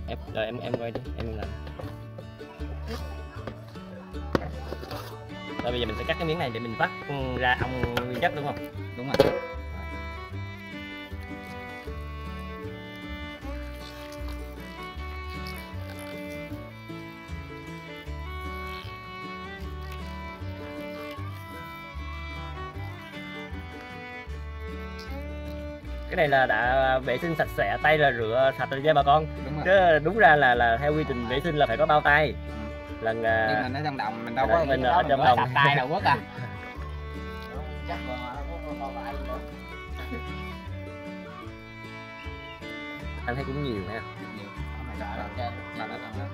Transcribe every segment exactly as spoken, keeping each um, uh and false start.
Em rồi em em quay đi, em làm. Rồi bây giờ mình sẽ cắt cái miếng này để mình vắt ra ong nguyên chất đúng không? Đúng rồi. Cái này là đã vệ sinh sạch sẽ, tay là rửa sạch rồi nha bà con. Đúng rồi. Chứ đúng ra là là theo quy trình vệ sinh là phải có bao tay. Ừ. Lần nhưng mình ở trong đồng mình đâu có mình ở trong đồng sạch tay đâu Quốc à. Chắc còn có bao tay gì đâu. Anh thấy cũng nhiều ha. Nhiều. Mày rõ rồi. Cho nó tăng lên.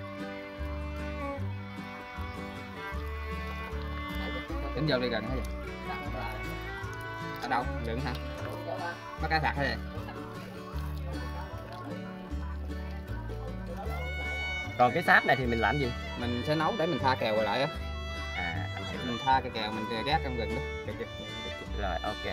Tính vô đi gần hết vậy. Ở đâu? Đừng hả? Bắt cá sạc hay gì? Còn cái sáp này thì mình làm gì? Mình sẽ nấu để mình tha kèo rồi lại á. À, anh thấy mình tha cái kèo mình gác trong gừng đó. Được chưa? Rồi, ok.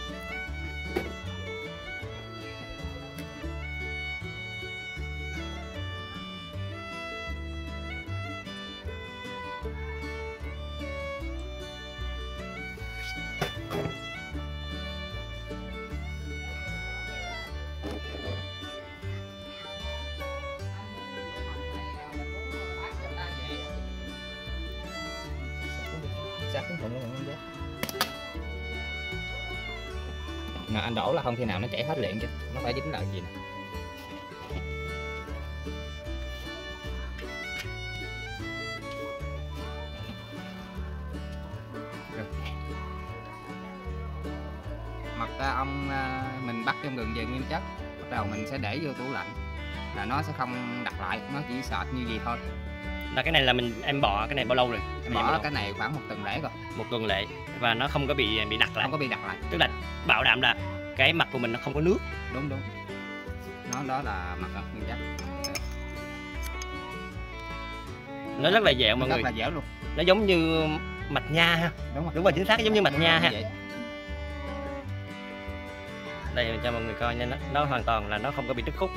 Mà anh đổ là không khi nào nó chảy hết liền chứ, nó phải dính lại gì nè. Mật ong mình bắt trong gừng về nguyên chất, bắt đầu mình sẽ để vô tủ lạnh là nó sẽ không đặc lại, nó chỉ sệt như gì thôi. Là cái này là mình em bỏ cái này bao lâu rồi? Em bỏ cái này khoảng một tuần lễ rồi. Một tuần lễ và nó không có bị bị đặc lại. Không có bị đặc lại. Tức là bảo đảm là cái mặt của mình nó không có nước. Đúng đúng. Nó đó là mật ong nguyên chất. Nó rất là dẻo mọi rất người. Rất là dẻo luôn. Nó giống như mạch nha ha. Đúng rồi. Đúng rồi, chính xác giống như mạch nha ha. Vậy. Đây mình cho mọi người coi nha, nó, nó hoàn toàn là nó không có bị đứt khúc.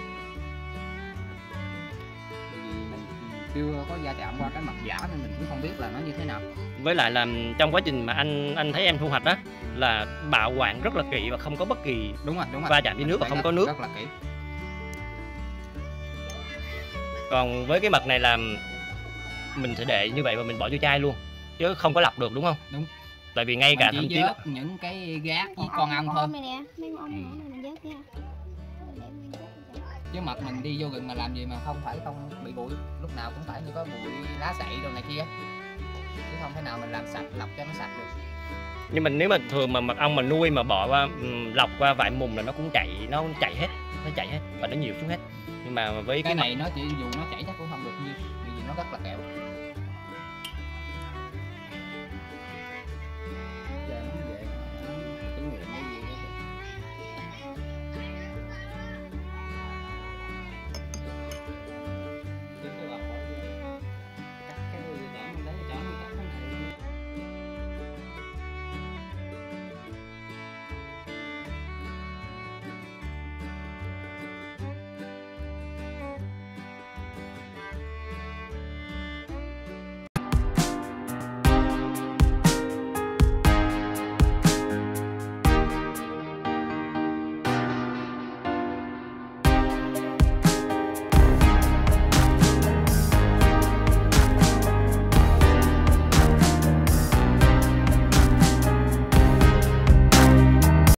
Chưa có gia chạm qua cái mặt giả nên mình cũng không biết là nó như thế nào. Với lại là trong quá trình mà anh anh thấy em thu hoạch đó là bảo quản rất là kỹ và không có bất kỳ đúng rồi đúng rồi va chạm với nước và không có nước. Rất là kỹ. Còn với cái mật này là mình sẽ để như vậy và mình bỏ vô chai luôn chứ không có lọc được đúng không? Đúng. Tại vì ngay cả thậm chí là... những cái gác với con ong thôi. Ừ. Chứ mật mình đi vô rừng mà làm gì mà không phải không bị bụi, lúc nào cũng phải như có bụi lá sậy đồ này kia, chứ không thể nào mình làm sạch lọc cho nó sạch được. Nhưng mình nếu mà thường mà mật ong mà nuôi mà bỏ qua lọc qua vài mùng là nó cũng chảy, nó cũng chảy hết, nó chảy hết và nó nhiều xuống hết. Nhưng mà với cái, cái này mật... nó chỉ dù nó chảy chắc cũng không được nhiều, vì nó rất là kẹo.